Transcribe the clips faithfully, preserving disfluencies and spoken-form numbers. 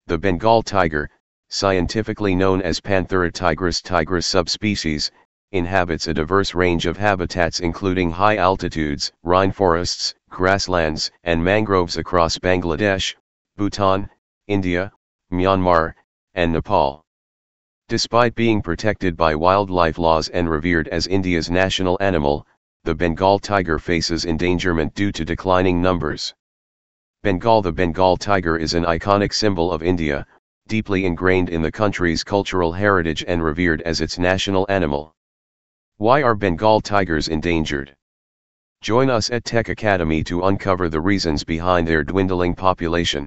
The Bengal tiger, scientifically known as Panthera tigris tigris subspecies, inhabits a diverse range of habitats including high altitudes, rainforests, grasslands, and mangroves across Bangladesh, Bhutan, India, Myanmar, and Nepal. Despite being protected by wildlife laws and revered as India's national animal, the Bengal tiger faces endangerment due to declining numbers. Bengal the Bengal tiger is an iconic symbol of India, deeply ingrained in the country's cultural heritage and revered as its national animal. Why are Bengal tigers endangered? Join us at TechAcademy to uncover the reasons behind their dwindling population.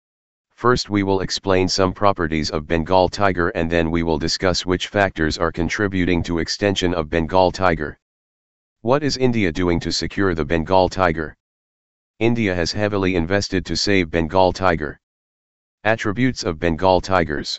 First, we will explain some properties of Bengal tiger, and then we will discuss which factors are contributing to extinction of Bengal tiger. What is India doing to secure the Bengal tiger? India has heavily invested to save Bengal tiger. Attributes of Bengal tigers.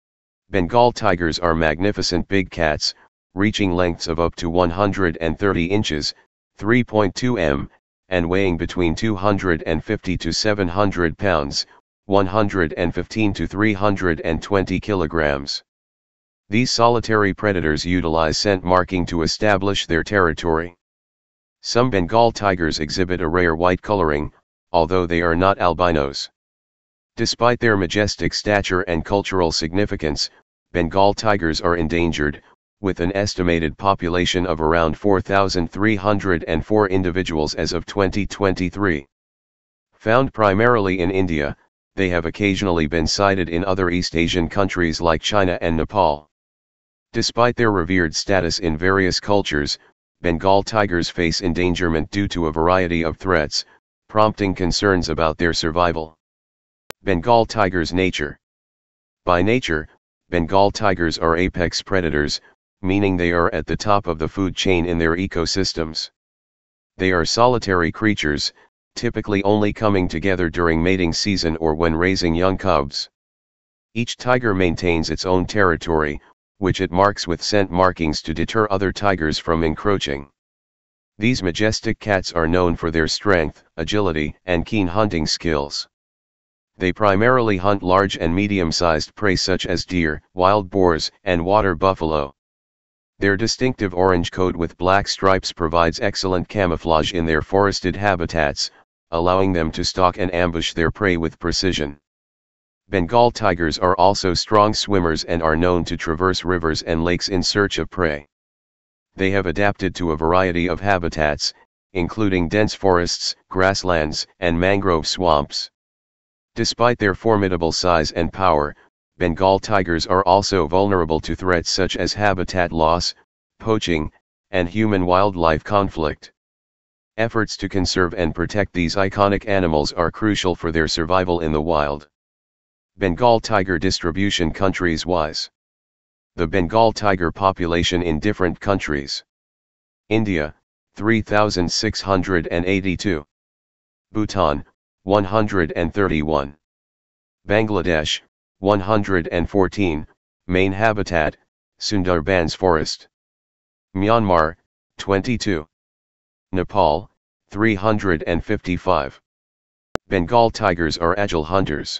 Bengal tigers are magnificent big cats, reaching lengths of up to one hundred thirty inches, three point two meters, and weighing between two hundred fifty to seven hundred pounds, one hundred fifteen to three hundred twenty kilograms. These solitary predators utilize scent marking to establish their territory. Some Bengal tigers exhibit a rare white coloring, although they are not albinos. Despite their majestic stature and cultural significance, Bengal tigers are endangered, with an estimated population of around four thousand three hundred four individuals as of twenty twenty-three. Found primarily in India, they have occasionally been sighted in other East Asian countries like China and Nepal. Despite their revered status in various cultures, Bengal tigers face endangerment due to a variety of threats, prompting concerns about their survival. Bengal tigers' nature. By nature, Bengal tigers are apex predators, meaning they are at the top of the food chain in their ecosystems. They are solitary creatures, typically only coming together during mating season or when raising young cubs. Each tiger maintains its own territory, which it marks with scent markings to deter other tigers from encroaching. These majestic cats are known for their strength, agility, and keen hunting skills. They primarily hunt large and medium-sized prey such as deer, wild boars, and water buffalo. Their distinctive orange coat with black stripes provides excellent camouflage in their forested habitats, allowing them to stalk and ambush their prey with precision. Bengal tigers are also strong swimmers and are known to traverse rivers and lakes in search of prey. They have adapted to a variety of habitats, including dense forests, grasslands, and mangrove swamps. Despite their formidable size and power, Bengal tigers are also vulnerable to threats such as habitat loss, poaching, and human-wildlife conflict. Efforts to conserve and protect these iconic animals are crucial for their survival in the wild. Bengal tiger distribution countries-wise. The Bengal tiger population in different countries. India, three thousand six hundred eighty-two. Bhutan, one hundred thirty-one. Bangladesh, one hundred fourteen, main habitat, Sundarbans forest. Myanmar, twenty-two. Nepal, three hundred fifty-five. Bengal tigers are agile hunters.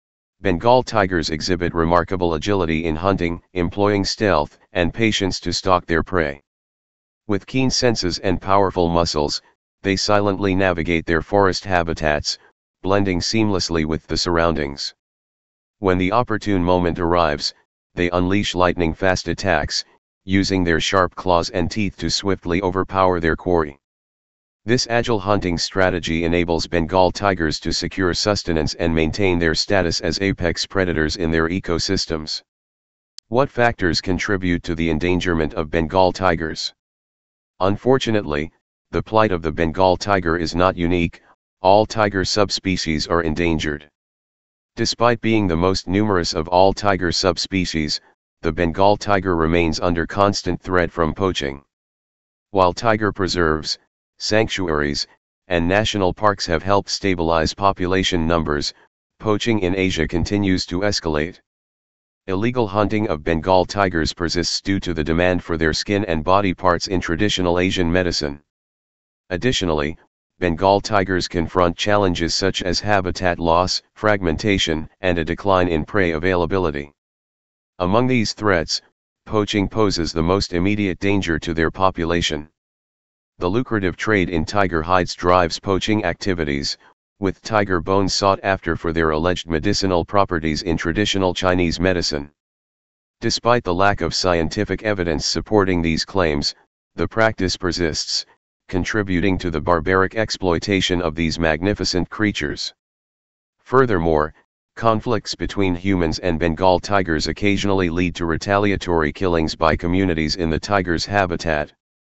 Bengal tigers exhibit remarkable agility in hunting, employing stealth and patience to stalk their prey. With keen senses and powerful muscles, they silently navigate their forest habitats, blending seamlessly with the surroundings. When the opportune moment arrives, they unleash lightning-fast attacks, using their sharp claws and teeth to swiftly overpower their quarry. This agile hunting strategy enables Bengal tigers to secure sustenance and maintain their status as apex predators in their ecosystems. What factors contribute to the endangerment of Bengal tigers? Unfortunately, the plight of the Bengal tiger is not unique. All tiger subspecies are endangered. Despite being the most numerous of all tiger subspecies, the Bengal tiger remains under constant threat from poaching. While tiger preserves, sanctuaries, and national parks have helped stabilize population numbers, poaching in Asia continues to escalate. Illegal hunting of Bengal tigers persists due to the demand for their skin and body parts in traditional Asian medicine. Additionally, Bengal tigers confront challenges such as habitat loss, fragmentation, and a decline in prey availability. Among these threats, poaching poses the most immediate danger to their population. The lucrative trade in tiger hides drives poaching activities, with tiger bones sought after for their alleged medicinal properties in traditional Chinese medicine. Despite the lack of scientific evidence supporting these claims, the practice persists, contributing to the barbaric exploitation of these magnificent creatures. Furthermore, conflicts between humans and Bengal tigers occasionally lead to retaliatory killings by communities in the tiger's habitat.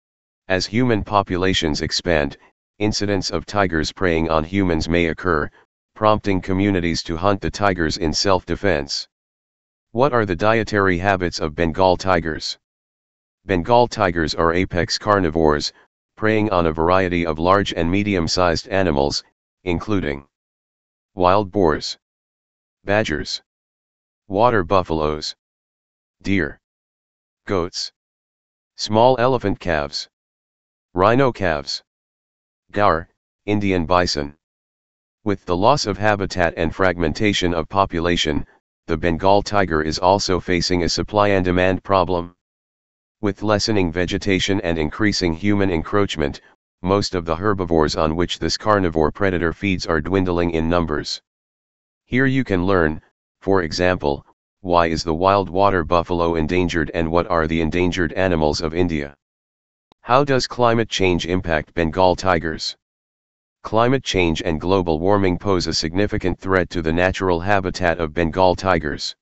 As human populations expand, incidents of tigers preying on humans may occur, prompting communities to hunt the tigers in self-defense. What are the dietary habits of Bengal tigers? Bengal tigers are apex carnivores, preying on a variety of large and medium-sized animals, including wild boars, badgers, water buffaloes, deer, goats, small elephant calves, rhino calves, gaur, Indian bison. With the loss of habitat and fragmentation of population, the Bengal tiger is also facing a supply and demand problem. With lessening vegetation and increasing human encroachment, most of the herbivores on which this carnivore predator feeds are dwindling in numbers. Here you can learn, for example, why is the wild water buffalo endangered and what are the endangered animals of India? How does climate change impact Bengal tigers? Climate change and global warming pose a significant threat to the natural habitat of Bengal tigers.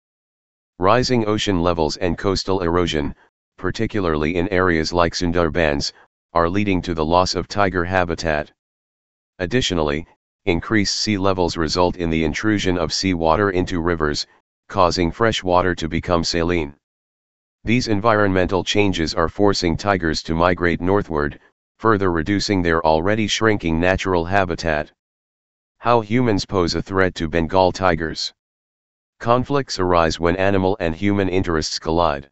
Rising ocean levels and coastal erosion, particularly in areas like Sundarbans, are leading to the loss of tiger habitat. Additionally, increased sea levels result in the intrusion of seawater into rivers, causing fresh water to become saline. These environmental changes are forcing tigers to migrate northward, further reducing their already shrinking natural habitat. How humans pose a threat to Bengal tigers. Conflicts arise when animal and human interests collide.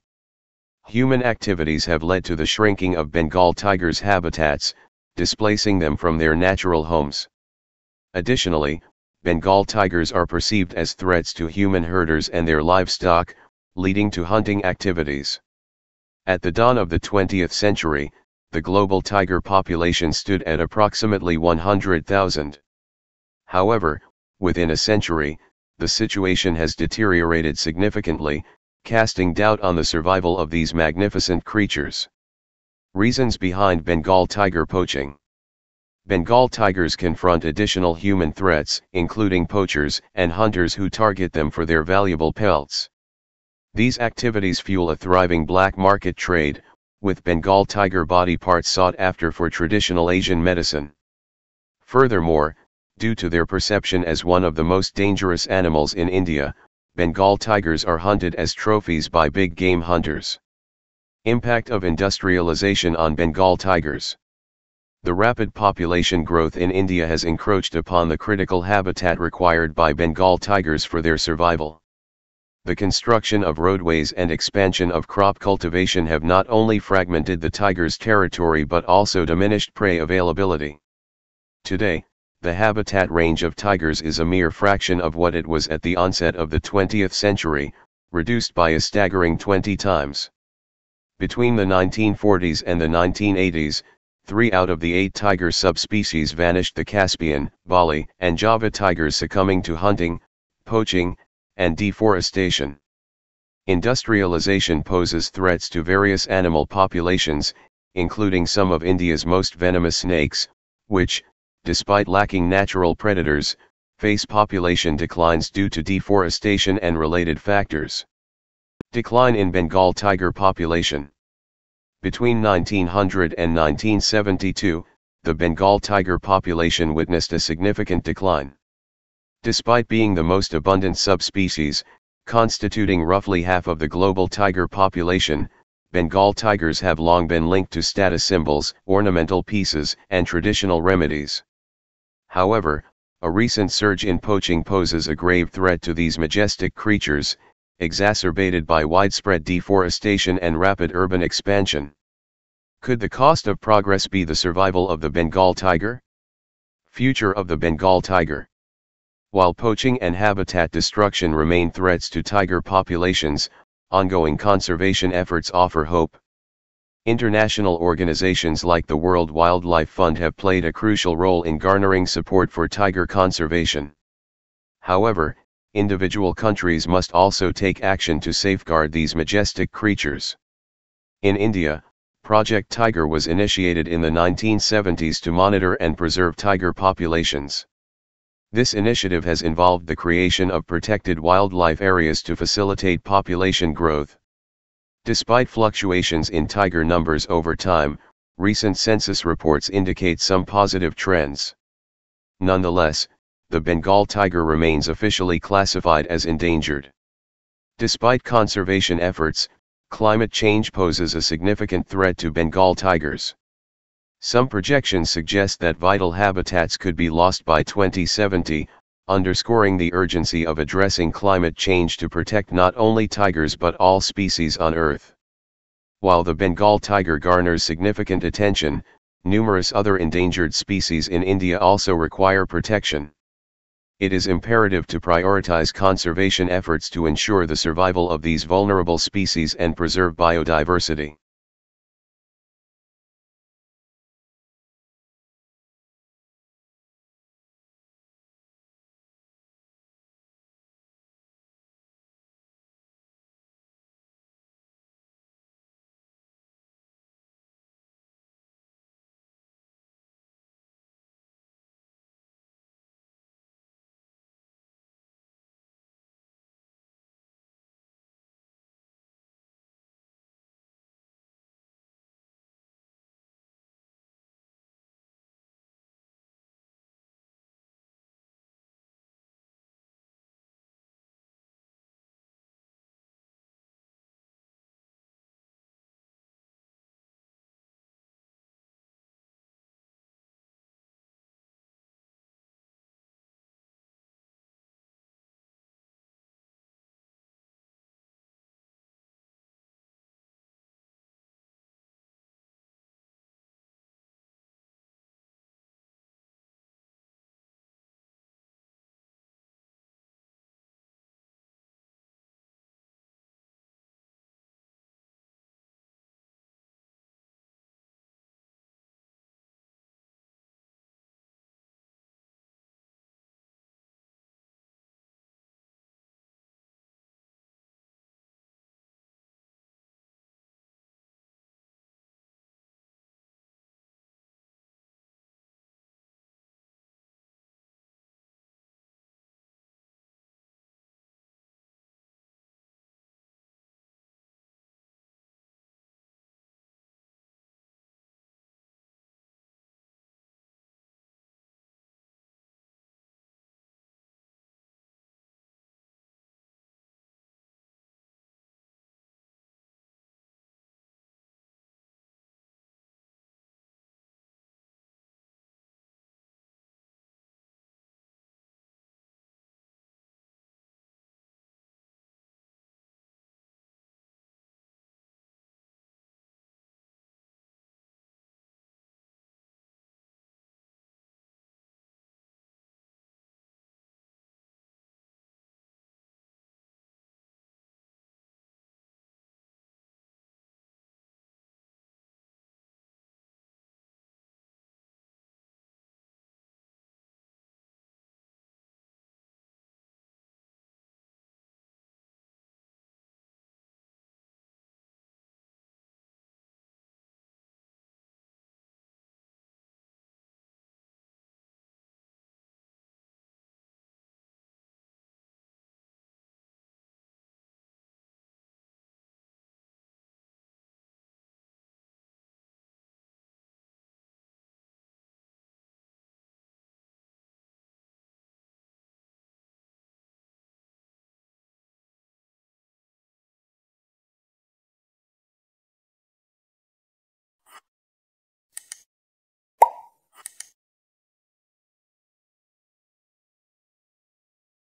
Human activities have led to the shrinking of Bengal tigers' habitats, displacing them from their natural homes. Additionally, Bengal tigers are perceived as threats to human herders and their livestock, leading to hunting activities. At the dawn of the twentieth century, the global tiger population stood at approximately one hundred thousand. However, within a century, the situation has deteriorated significantly, casting doubt on the survival of these magnificent creatures. Reasons behind Bengal tiger poaching. Bengal tigers confront additional human threats, including poachers and hunters who target them for their valuable pelts. These activities fuel a thriving black market trade, with Bengal tiger body parts sought after for traditional Asian medicine. Furthermore, due to their perception as one of the most dangerous animals in India, Bengal tigers are hunted as trophies by big game hunters. Impact of industrialization on Bengal tigers. The rapid population growth in India has encroached upon the critical habitat required by Bengal tigers for their survival. The construction of roadways and expansion of crop cultivation have not only fragmented the tiger's territory but also diminished prey availability. Today, the habitat range of tigers is a mere fraction of what it was at the onset of the twentieth century, reduced by a staggering twenty times. Between the nineteen forties and the nineteen eighties, three out of the eight tiger subspecies vanished: the Caspian, Bali, and Java tigers succumbing to hunting, poaching, and deforestation. Industrialization poses threats to various animal populations, including some of India's most venomous snakes, which, despite lacking natural predators, face population declines due to deforestation and related factors. Decline in Bengal tiger population. Between nineteen hundred and nineteen seventy-two, the Bengal tiger population witnessed a significant decline. Despite being the most abundant subspecies, constituting roughly half of the global tiger population, Bengal tigers have long been linked to status symbols, ornamental pieces, and traditional remedies. However, a recent surge in poaching poses a grave threat to these majestic creatures, exacerbated by widespread deforestation and rapid urban expansion. Could the cost of progress be the survival of the Bengal tiger? Future of the Bengal tiger. While poaching and habitat destruction remain threats to tiger populations, ongoing conservation efforts offer hope. International organizations like the World Wildlife Fund have played a crucial role in garnering support for tiger conservation. However, individual countries must also take action to safeguard these majestic creatures. In India, Project Tiger was initiated in the nineteen seventies to monitor and preserve tiger populations. This initiative has involved the creation of protected wildlife areas to facilitate population growth. Despite fluctuations in tiger numbers over time, recent census reports indicate some positive trends. Nonetheless, the Bengal tiger remains officially classified as endangered. Despite conservation efforts, climate change poses a significant threat to Bengal tigers. Some projections suggest that vital habitats could be lost by twenty seventy, underscoring the urgency of addressing climate change to protect not only tigers but all species on Earth. While the Bengal tiger garners significant attention, numerous other endangered species in India also require protection. It is imperative to prioritize conservation efforts to ensure the survival of these vulnerable species and preserve biodiversity.